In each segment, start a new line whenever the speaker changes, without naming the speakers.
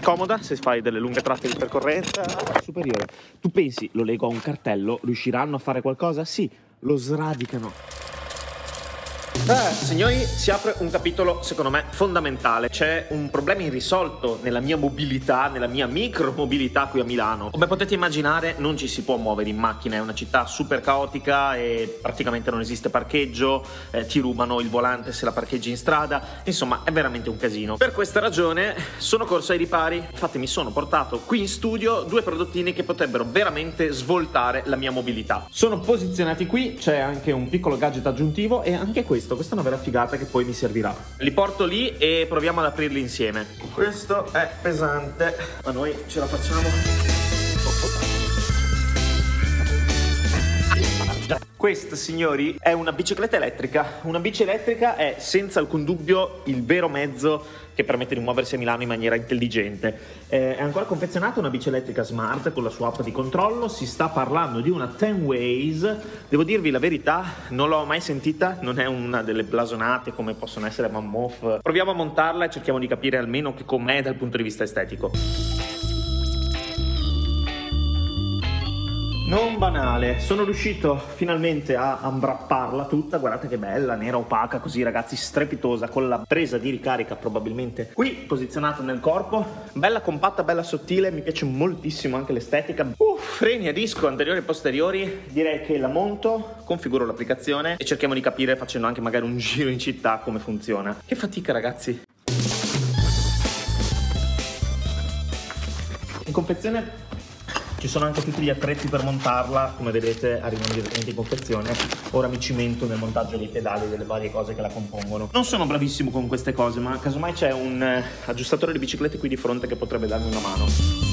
comoda se fai delle lunghe tratte di percorrenza superiore. Tu pensi, lo lego a un cartello, riusciranno a fare qualcosa? Sì, lo sradicano. Signori, si apre un capitolo secondo me fondamentale. C'è un problema irrisolto nella mia mobilità, nella mia micromobilità qui a Milano. Come potete immaginare non ci si può muovere in macchina, è una città super caotica e praticamente non esiste parcheggio, ti rubano il volante se la parcheggi in strada, insomma è veramente un casino. Per questa ragione sono corso ai ripari, infatti mi sono portato qui in studio due prodottini che potrebbero veramente svoltare la mia mobilità. Sono posizionati qui, c'è anche un piccolo gadget aggiuntivo e anche questa è una vera figata che poi mi servirà. Li porto lì e proviamo ad aprirli insieme. Questo è pesante, ma noi ce la facciamo. Questa, signori, è una bicicletta elettrica. Una bici elettrica è senza alcun dubbio il vero mezzo che permette di muoversi a Milano in maniera intelligente. È ancora confezionata una bici elettrica smart con la sua app di controllo. Si sta parlando di una 10Ways. Devo dirvi la verità, non l'ho mai sentita, non è una delle blasonate come possono essere Mammoth. Proviamo a montarla e cerchiamo di capire almeno che com'è dal punto di vista estetico. Non banale, sono riuscito finalmente a ambrapparla tutta, guardate che bella, nera opaca, così ragazzi, strepitosa, con la presa di ricarica probabilmente qui posizionata nel corpo, bella compatta, bella sottile, mi piace moltissimo anche l'estetica. Freni a disco anteriori e posteriori, direi che la monto, configuro l'applicazione e cerchiamo di capire facendo anche magari un giro in città come funziona. Che fatica ragazzi! In confezione ci sono anche tutti gli attrezzi per montarla, come vedete arrivano direttamente in confezione. Ora mi cimento nel montaggio dei pedali e delle varie cose che la compongono. Non sono bravissimo con queste cose, ma casomai c'è un aggiustatore di biciclette qui di fronte che potrebbe darmi una mano.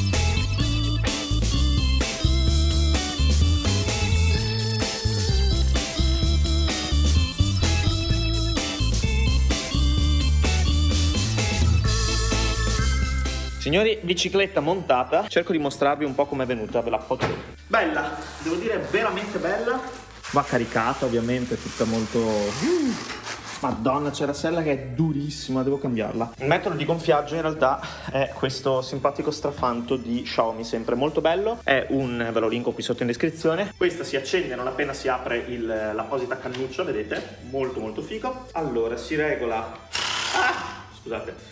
Signori, bicicletta montata, cerco di mostrarvi un po' com'è venuta, ve la foto. Bella, devo dire veramente bella. Va caricata ovviamente, tutta molto... Madonna, c'è la sella che è durissima, devo cambiarla. Il metodo di gonfiaggio in realtà è questo simpatico strafanto di Xiaomi, sempre molto bello. È ve lo linko qui sotto in descrizione. Questa si accende non appena si apre l'apposita cannuccia, vedete? Molto molto figo. Allora, si regola... scusate.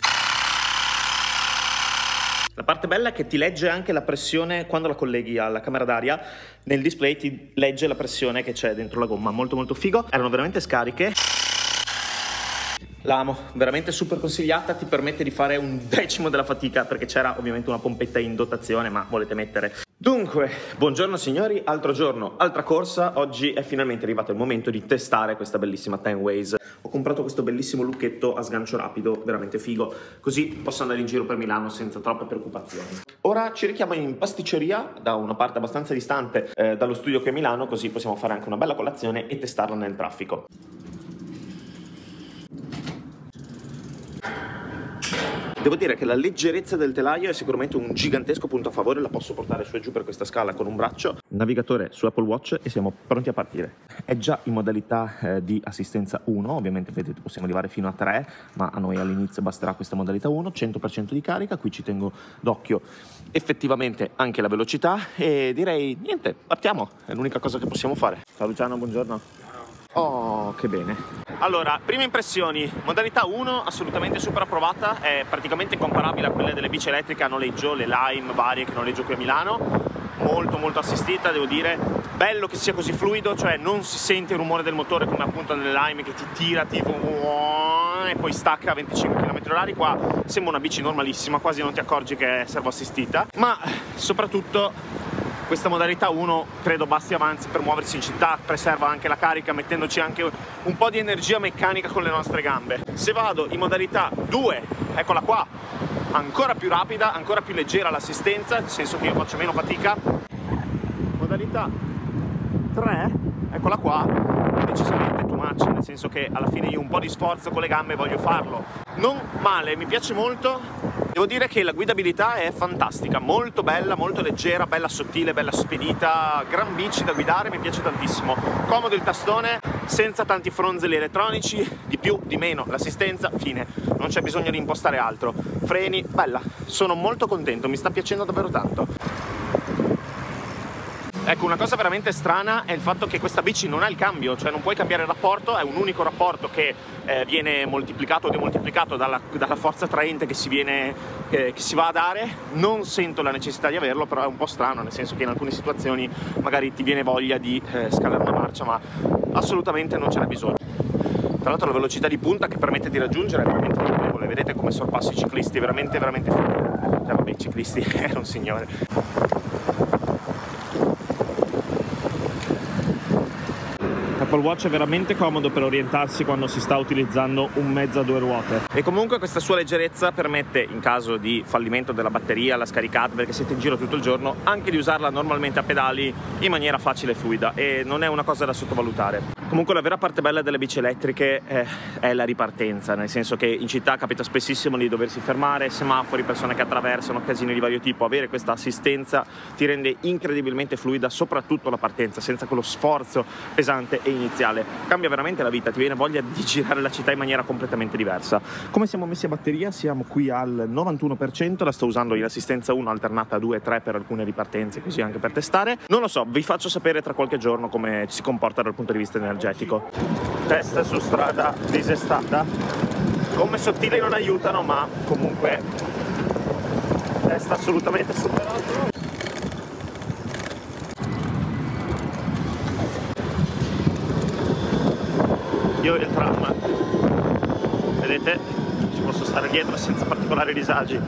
La parte bella è che ti legge anche la pressione quando la colleghi alla camera d'aria. Nel display ti legge la pressione che c'è dentro la gomma, molto molto figo. Erano veramente scariche. L'amo, veramente super consigliata, ti permette di fare un decimo della fatica perché c'era ovviamente una pompetta in dotazione, ma volete mettere. Dunque, buongiorno signori, altro giorno, altra corsa. Oggi è finalmente arrivato il momento di testare questa bellissima 10Ways. Ho comprato questo bellissimo lucchetto a sgancio rapido, veramente figo, così posso andare in giro per Milano senza troppe preoccupazioni. Ora ci richiamo in pasticceria, da una parte abbastanza distante dallo studio che è Milano, così possiamo fare anche una bella colazione e testarla nel traffico. Devo dire che la leggerezza del telaio è sicuramente un gigantesco punto a favore, la posso portare su e giù per questa scala con un braccio. Navigatore su Apple Watch e siamo pronti a partire. È già in modalità di assistenza 1, ovviamente vedete possiamo arrivare fino a 3, ma a noi all'inizio basterà questa modalità 1, 100% di carica, qui ci tengo d'occhio effettivamente anche la velocità e direi niente, partiamo, è l'unica cosa che possiamo fare. Ciao Luciano, buongiorno. Oh, che bene. Allora, prime impressioni, modalità 1 assolutamente super approvata, è praticamente comparabile a quelle delle bici elettriche a noleggio, le Lime varie che noleggio qui a Milano, molto molto assistita devo dire, bello che sia così fluido, cioè non si sente il rumore del motore come appunto nelle Lime che ti tira tipo e poi stacca a 25 km/h, qua sembra una bici normalissima, quasi non ti accorgi che è servo assistita, ma soprattutto questa modalità 1 credo basti avanzi per muoversi in città, preserva anche la carica mettendoci anche un po' di energia meccanica con le nostre gambe. Se vado in modalità 2, eccola qua, ancora più rapida, ancora più leggera l'assistenza, nel senso che io faccio meno fatica. Modalità 3, eccola qua, decisamente too much, nel senso che alla fine io un po' di sforzo con le gambe voglio farlo. Non male, mi piace molto. Devo dire che la guidabilità è fantastica, molto bella, molto leggera, bella sottile, bella spedita, gran bici da guidare, mi piace tantissimo. Comodo il tastone, senza tanti fronzoli elettronici, di più, di meno, l'assistenza, fine. Non c'è bisogno di impostare altro. Freni, bella, sono molto contento, mi sta piacendo davvero tanto. Ecco, una cosa veramente strana è il fatto che questa bici non ha il cambio, cioè non puoi cambiare il rapporto, è un unico rapporto che viene moltiplicato o demoltiplicato dalla forza traente che si va a dare. Non sento la necessità di averlo, però è un po' strano, nel senso che in alcune situazioni magari ti viene voglia di scalare una marcia, ma assolutamente non ce n'è bisogno. Tra l'altro la velocità di punta che permette di raggiungere è veramente notevole, vedete come sorpassa i ciclisti, veramente veramente figo. Cioè, vabbè, i ciclisti è un signore. Apple Watch è veramente comodo per orientarsi quando si sta utilizzando un mezzo a 2 ruote. E comunque questa sua leggerezza permette, in caso di fallimento della batteria, la scaricata perché siete in giro tutto il giorno, anche di usarla normalmente a pedali in maniera facile e fluida, e non è una cosa da sottovalutare. Comunque la vera parte bella delle bici elettriche è la ripartenza, nel senso che in città capita spessissimo di doversi fermare, semafori, persone che attraversano, casini di vario tipo. Avere questa assistenza ti rende incredibilmente fluida, soprattutto la partenza, senza quello sforzo pesante e iniziale. Cambia veramente la vita, ti viene voglia di girare la città in maniera completamente diversa. Come siamo messi a batteria? Siamo qui al 91%, la sto usando in assistenza 1 alternata a 2 e 3 per alcune ripartenze, così anche per testare. Non lo so, vi faccio sapere tra qualche giorno come si comporta dal punto di vista energetico. Test su strada disestata, gomme sottili non aiutano, ma comunque test assolutamente superato. Io il tram, vedete, ci posso stare dietro senza particolari disagi.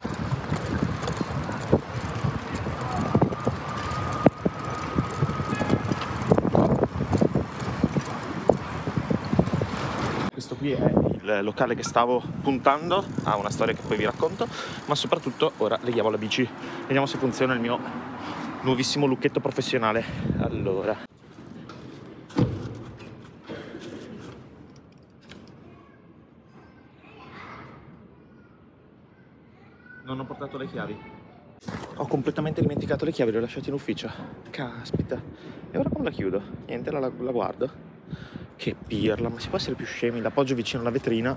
Questo qui è il locale che stavo puntando, ha una storia che poi vi racconto, ma soprattutto ora leghiamo la bici. Vediamo se funziona il mio nuovissimo lucchetto professionale. Allora. Non ho portato le chiavi. Ho completamente dimenticato le chiavi, le ho lasciate in ufficio. Caspita. E ora come la chiudo? Niente, la guardo. Che pirla, ma si può essere più scemi? L'appoggio vicino alla vetrina.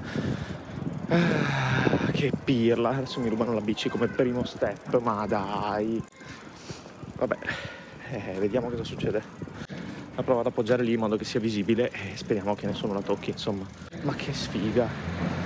Che pirla. Adesso mi rubano la bici come primo step, ma dai. Vabbè, vediamo cosa succede. La provo ad appoggiare lì in modo che sia visibile e speriamo che nessuno la tocchi, insomma. Ma che sfiga.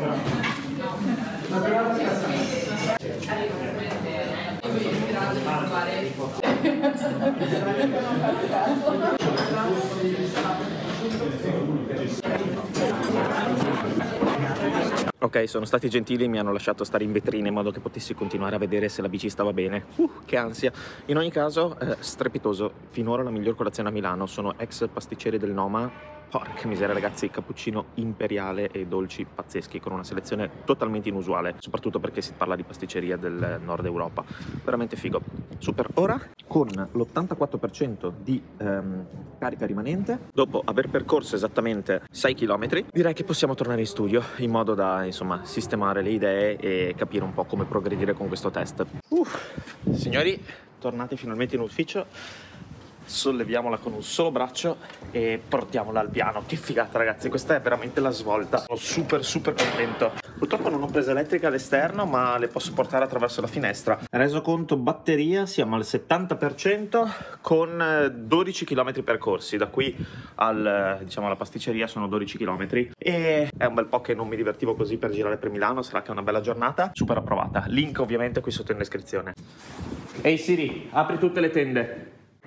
Ok, sono stati gentili e mi hanno lasciato stare in vetrina in modo che potessi continuare a vedere se la bici stava bene. Che ansia. In ogni caso, strepitoso. Finora la miglior colazione a Milano. Sono ex pasticceri del Noma. Porca miseria ragazzi, cappuccino imperiale e dolci pazzeschi con una selezione totalmente inusuale, soprattutto perché si parla di pasticceria del nord Europa. Veramente figo. Super. Ora, con l'84% di carica rimanente, dopo aver percorso esattamente 6 km, direi che possiamo tornare in studio in modo da, insomma, sistemare le idee e capire un po' come progredire con questo test. Signori, tornati finalmente in ufficio. Solleviamola con un solo braccio e portiamola al piano. Che figata ragazzi, questa è veramente la svolta. Sono super contento. Purtroppo non ho presa elettrica all'esterno, ma le posso portare attraverso la finestra. Reso conto batteria, siamo al 70% con 12 km percorsi. Da qui alla pasticceria sono 12 km e è un bel po' che non mi divertivo così per girare per Milano. Sarà che è una bella giornata. Super approvata. Link ovviamente qui sotto in descrizione. Ehi Siri, apri tutte le tende.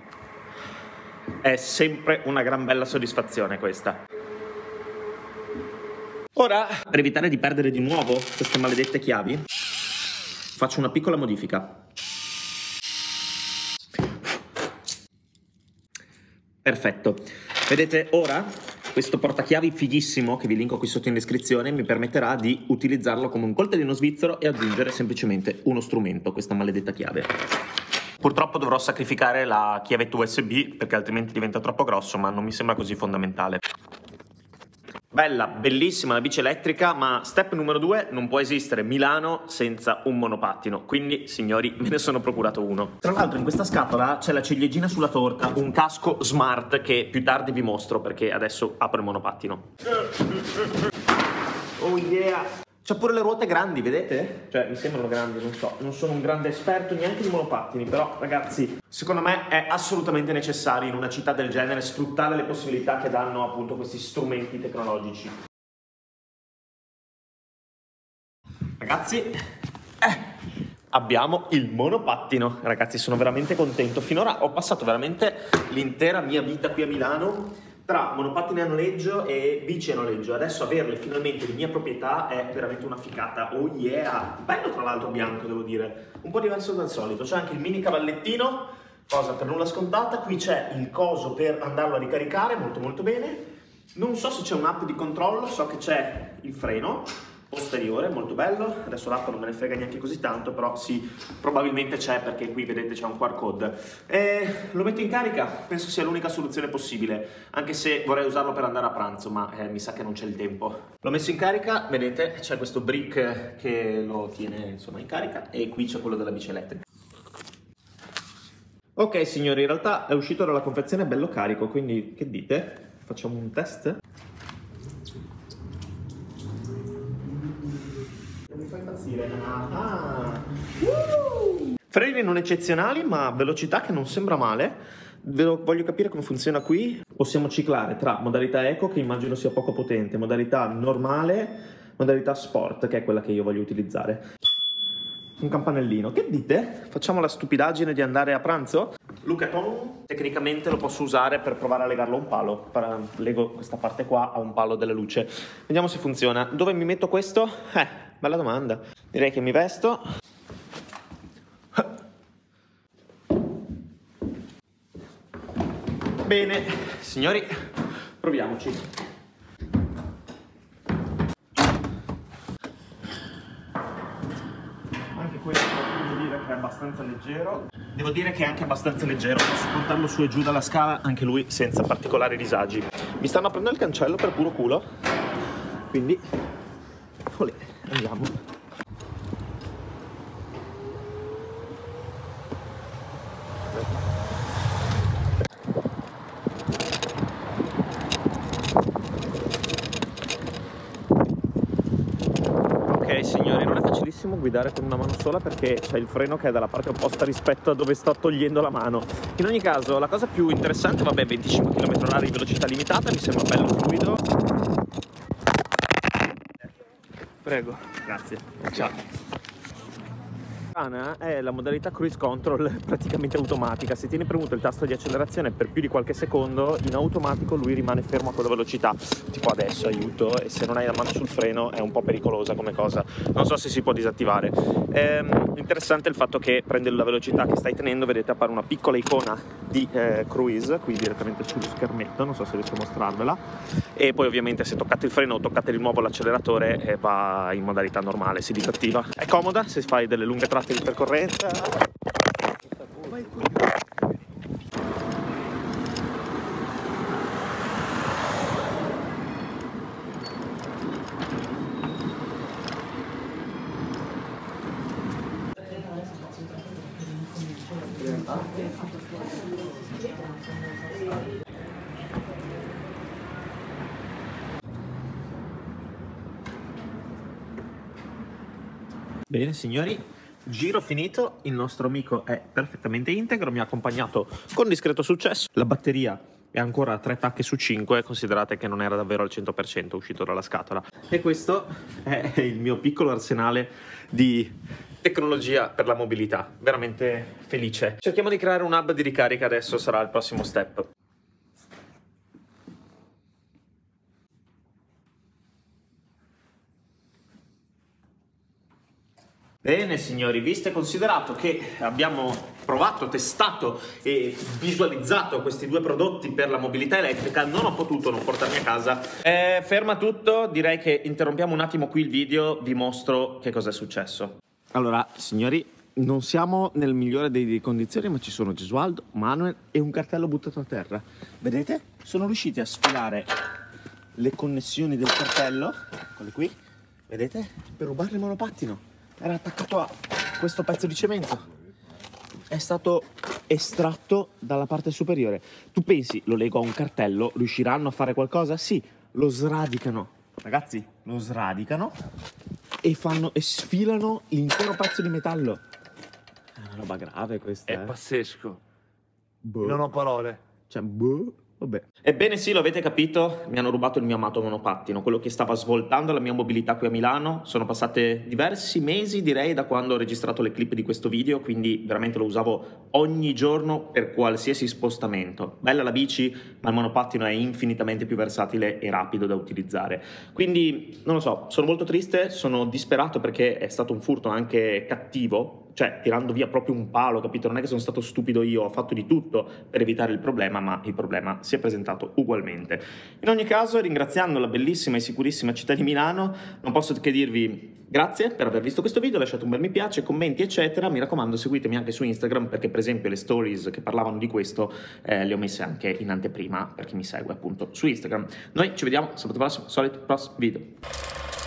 È sempre una gran bella soddisfazione questa. Ora, per evitare di perdere di nuovo queste maledette chiavi, faccio una piccola modifica. Perfetto. Vedete ora questo portachiavi fighissimo che vi linko qui sotto in descrizione mi permetterà di utilizzarlo come un coltellino svizzero e aggiungere semplicemente uno strumento, questa maledetta chiave. Purtroppo dovrò sacrificare la chiavetta USB perché altrimenti diventa troppo grosso, ma non mi sembra così fondamentale. Bella, bellissima la bici elettrica, ma step numero 2, non può esistere Milano senza un monopattino, quindi signori me ne sono procurato uno. Tra l'altro in questa scatola c'è la ciliegina sulla torta, un casco smart che più tardi vi mostro perché adesso apro il monopattino. Oh yeah! C'ha pure le ruote grandi, vedete? Cioè, mi sembrano grandi, non so, non sono un grande esperto neanche di monopattini, però ragazzi, secondo me è assolutamente necessario in una città del genere sfruttare le possibilità che danno appunto questi strumenti tecnologici. Ragazzi, abbiamo il monopattino. Ragazzi, sono veramente contento. Finora ho passato veramente l'intera mia vita qui a Milano tra monopattini a noleggio e bici a noleggio. Adesso averle finalmente di mia proprietà è veramente una ficata. Oh yeah! Bello tra l'altro bianco, devo dire. Un po' diverso dal solito. C'è anche il mini cavallettino, cosa per nulla scontata. Qui c'è il coso per andarlo a ricaricare, molto molto bene. Non so se c'è un'app di controllo, so che c'è il freno posteriore, molto bello. Adesso l'app non me ne frega neanche così tanto, però sì, probabilmente c'è perché qui vedete c'è un QR code. Lo metto in carica, penso sia l'unica soluzione possibile, anche se vorrei usarlo per andare a pranzo, ma mi sa che non c'è il tempo. L'ho messo in carica, vedete, c'è questo brick che lo tiene insomma in carica e qui c'è quello della bici elettrica. Ok signori, in realtà è uscito dalla confezione bello carico, quindi che dite? Facciamo un test? Mi fa impazzire. Freni non eccezionali, ma velocità che non sembra male. Voglio capire come funziona qui. Possiamo ciclare tra modalità eco, che immagino sia poco potente, modalità normale, modalità sport, che è quella che io voglio utilizzare. Un campanellino. Che dite? Facciamo la stupidaggine di andare a pranzo? Lucaton, tecnicamente lo posso usare per provare a legarlo a un palo. Lego questa parte qua a un palo della luce. Vediamo se funziona. Dove mi metto questo? Bella domanda. Direi che mi vesto. Bene, signori, proviamoci. Anche questo devo dire che è abbastanza leggero. Devo dire che è anche abbastanza leggero, posso portarlo su e giù dalla scala anche lui senza particolari disagi. Mi stanno aprendo il cancello per puro culo, quindi olè, andiamo. Ok signori, non è facilissimo guidare con una mano sola perché c'è il freno che è dalla parte opposta rispetto a dove sto togliendo la mano. In ogni caso la cosa più interessante, vabbè, 25 km/h di velocità limitata, mi sembra bello fluido. Prego, grazie. Ciao. È la modalità cruise control praticamente automatica. Se tieni premuto il tasto di accelerazione per più di qualche secondo, in automatico lui rimane fermo a quella velocità, tipo adesso, aiuto, e se non hai la mano sul freno è un po' pericolosa come cosa, non so se si può disattivare. Interessante il fatto che prende la velocità che stai tenendo, vedete appare una piccola icona di cruise qui direttamente sullo schermetto, non so se riesco a mostrarvela, e poi ovviamente se toccate il freno o toccate di nuovo l'acceleratore va in modalità normale, si disattiva. È comoda se fai delle lunghe tratte di percorrenza. Bene signori, giro finito, il nostro amico è perfettamente integro, mi ha accompagnato con discreto successo. La batteria è ancora a 3 pacche su 5, considerate che non era davvero al 100% uscito dalla scatola. E questo è il mio piccolo arsenale di tecnologia per la mobilità, veramente felice. Cerchiamo di creare un hub di ricarica, adesso sarà il prossimo step. Bene signori, visto e considerato che abbiamo provato, testato e visualizzato questi due prodotti per la mobilità elettrica, non ho potuto non portarmi a casa. Ferma tutto, direi che interrompiamo un attimo qui il video, vi mostro che cosa è successo. Allora signori, non siamo nel migliore delle condizioni, ma ci sono Gesualdo, Manuel e un cartello buttato a terra. Vedete? Sono riusciti a sfilare le connessioni del cartello, eccole qui, vedete? Per rubare il monopattino. Era attaccato a questo pezzo di cemento. È stato estratto dalla parte superiore. Tu pensi, lo lego a un cartello, riusciranno a fare qualcosa? Sì, lo sradicano. Ragazzi, lo sradicano e sfilano l'intero pezzo di metallo. È una roba grave questa.
È pazzesco.
Boh.
Non ho parole.
Cioè, boh. Vabbè. Ebbene sì, lo avete capito, mi hanno rubato il mio amato monopattino, quello che stava svoltando la mia mobilità qui a Milano. Sono passate diversi mesi, direi, da quando ho registrato le clip di questo video, quindi veramente lo usavo ogni giorno per qualsiasi spostamento. Bella la bici, ma il monopattino è infinitamente più versatile e rapido da utilizzare. Quindi, non lo so, sono molto triste, sono disperato perché è stato un furto anche cattivo, cioè tirando via proprio un palo, capito? Non è che sono stato stupido io, ho fatto di tutto per evitare il problema, ma il problema si è presentato ugualmente. In ogni caso, ringraziando la bellissima e sicurissima città di Milano, non posso che dirvi grazie per aver visto questo video, lasciate un bel mi piace, commenti eccetera, mi raccomando seguitemi anche su Instagram perché per esempio le stories che parlavano di questo le ho messe anche in anteprima per chi mi segue appunto su Instagram. Noi ci vediamo sabato prossimo, solito prossimo video.